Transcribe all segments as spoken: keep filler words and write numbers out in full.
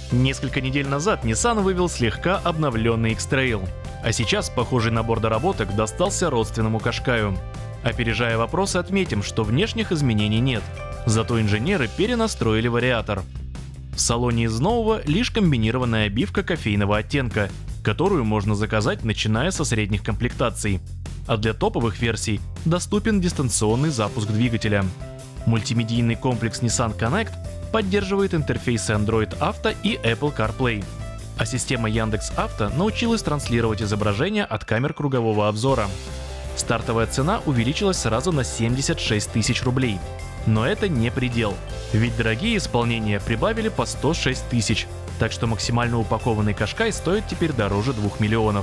Несколько недель назад Nissan вывел слегка обновленный X-Trail, а сейчас похожий набор доработок достался родственному Qashqai. Опережая вопросы, отметим, что внешних изменений нет, зато инженеры перенастроили вариатор. В салоне из нового лишь комбинированная обивка кофейного оттенка, которую можно заказать, начиная со средних комплектаций. А для топовых версий доступен дистанционный запуск двигателя. Мультимедийный комплекс Nissan Connect поддерживает интерфейсы Android Auto и Apple CarPlay. А система Яндекс.Авто научилась транслировать изображения от камер кругового обзора. Стартовая цена увеличилась сразу на семьдесят шесть тысяч рублей. Но это не предел, ведь дорогие исполнения прибавили по сто шесть тысяч, так что максимально упакованный Qashqai стоит теперь дороже двух миллионов.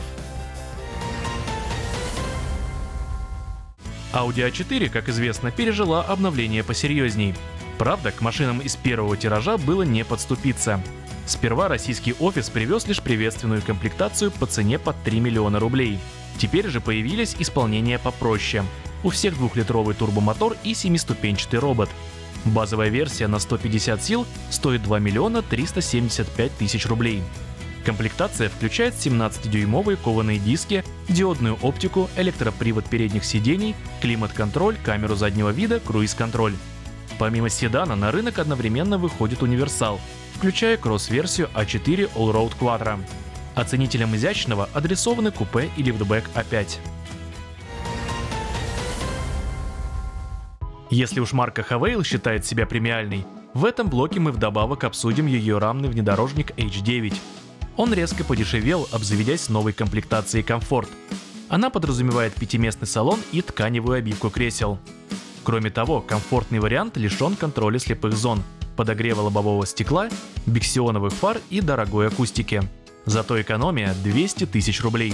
Audi а четыре, как известно, пережила обновление посерьезней. Правда, к машинам из первого тиража было не подступиться. Сперва российский офис привез лишь приветственную комплектацию по цене под три миллиона рублей. Теперь же появились исполнения попроще. У всех двухлитровый турбомотор и семиступенчатый робот. Базовая версия на сто пятьдесят сил стоит два миллиона триста семьдесят пять тысяч рублей. Комплектация включает семнадцатидюймовые кованые диски, диодную оптику, электропривод передних сидений, климат-контроль, камеру заднего вида, круиз-контроль. Помимо седана на рынок одновременно выходит универсал, включая кросс-версию а четыре Allroad Quattro. Оценителям изящного адресованы купе и лифтбэк а пять. Если уж марка Havail считает себя премиальной, в этом блоке мы вдобавок обсудим ее рамный внедорожник эйч девять. Он резко подешевел, обзаведясь новой комплектацией комфорт. Она подразумевает пятиместный салон и тканевую обивку кресел. Кроме того, комфортный вариант лишен контроля слепых зон, подогрева лобового стекла, биксионовых фар и дорогой акустики. Зато экономия двести тысяч рублей.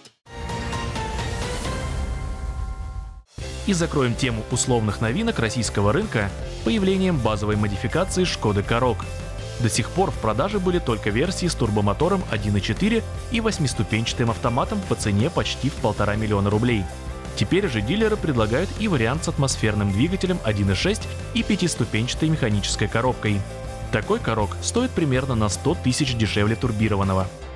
И закроем тему условных новинок российского рынка появлением базовой модификации Шкоды Karoq. До сих пор в продаже были только версии с турбомотором один и четыре и восьмиступенчатым автоматом по цене почти в полтора миллиона рублей. Теперь же дилеры предлагают и вариант с атмосферным двигателем один и шесть и пятиступенчатой механической коробкой. Такой Karoq стоит примерно на сто тысяч дешевле турбированного.